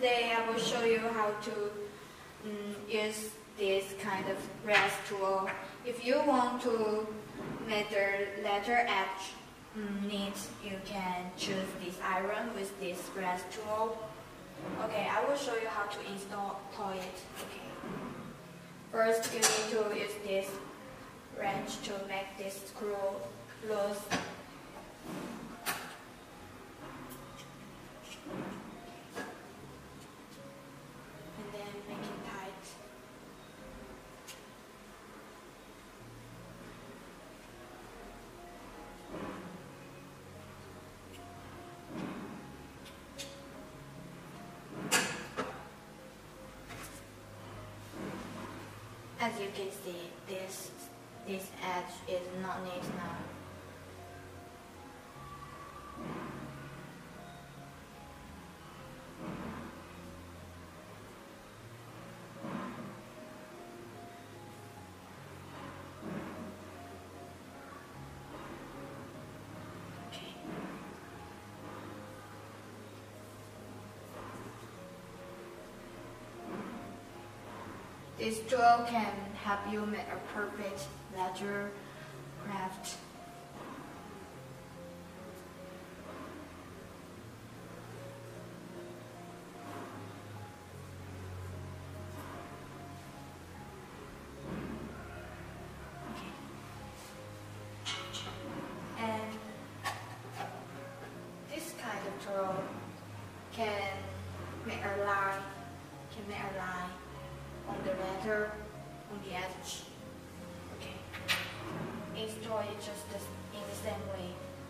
Today I will show you how to use this kind of rest tool. If you want to make the letter H neat, you can choose this iron with this rest tool. Okay, I will show you how to install it. Okay. First, you need to use this wrench to make this screw loose. And then make it tight. As you can see, this edge is not neat now. Okay. This tool can help you make a perfect letter craft. And this kind of tool can make a line, on the letter, on the edge. Okay. Install it just in the same way.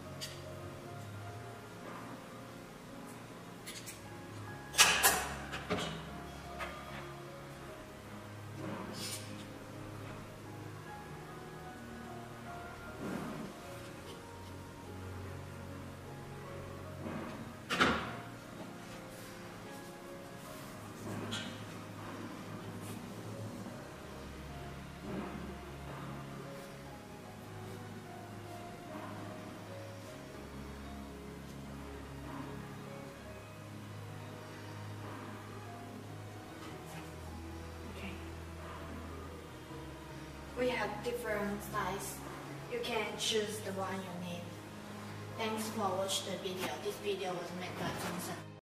We have different sizes. You can choose the one you need. Thanks for watching the video. This video was made by Johnson.